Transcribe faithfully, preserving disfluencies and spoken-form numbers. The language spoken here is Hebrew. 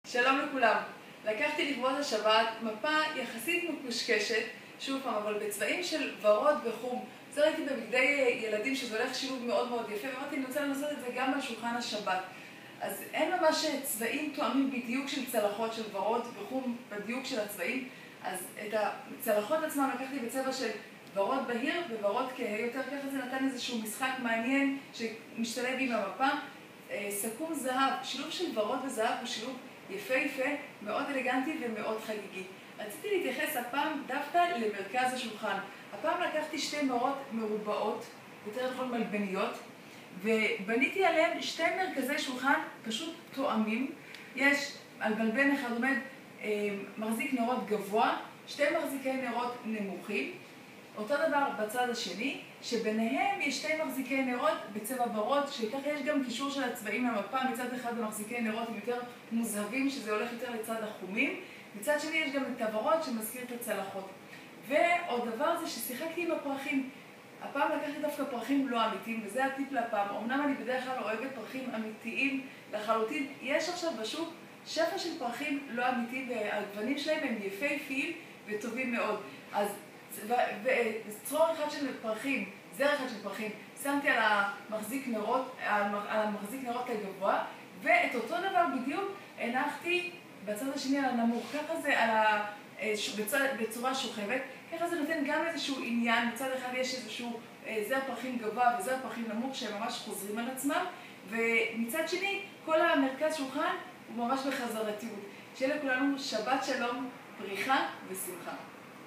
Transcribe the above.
שלום לכולם. לקחתי לכבוד השבת מפה יחסית מקושקשת, שוב פעם, אבל בצבעים של ורוד וחום. זה ראיתי בבגדי ילדים שזה הולך שילוב מאוד מאוד יפה, ואמרתי, אני רוצה לנסות את זה גם על שולחן השבת. אז אין ממש צבעים תואמים בדיוק של צלחות של ורוד וחום בדיוק של הצבעים. אז את הצלחות עצמם לקחתי בצבע של ורוד בהיר וורוד כהה יותר, ככה זה נתן איזשהו משחק מעניין שמשתלב עם המפה. סכו"ם זהב, שילוב של ורוד וזהב הוא שילוב יפה יפה, מאוד אלגנטי ומאוד חגיגי. רציתי להתייחס הפעם דווקא למרכז השולחן. הפעם לקחתי שתי מורות מרובעות, יותר נכון מלבניות, ובניתי עליהן שתי מרכזי שולחן פשוט תואמים. יש על מלבן אחד עומד מחזיק נרות גבוה, שתי מחזיקי נרות נמוכים. אותו דבר בצד השני, שביניהם יש שתי מחזיקי נרות בצבע ורוד, שככה יש גם קישור של הצבעים למפה. מצד אחד המחזיקי נרות הם יותר מוזהבים, שזה הולך יותר לצד החומים. מצד שני יש גם את הוורוד שמזכיר את הצלחות. ועוד דבר זה ששיחקתי עם הפרחים. הפעם לקחתי דווקא פרחים לא אמיתיים, וזה הטיפ להפעם. אמנם אני בדרך כלל אוהבת פרחים אמיתיים לחלוטין. יש עכשיו בשוק שפע של פרחים לא אמיתיים, והגוונים שלהם הם יפהפיים וטובים מאוד. אז וצרור אחד של פרחים, זר אחד של פרחים, שמתי על המחזיק נרות, על המחזיק נרות הגבוה, ואת אותו דבר בדיוק הנחתי בצד השני על הנמוך. ככה זה על ה... בצורה שוכבת, ככה זה נותן גם איזשהו עניין. מצד אחד יש איזשהו זר פרחים גבוה וזר פרחים נמוך שהם ממש חוזרים על עצמם, ומצד שני כל המרכז שולחן הוא ממש בחזרתיות. שיהיה לכולנו שבת שלום, פריחה ושמחה.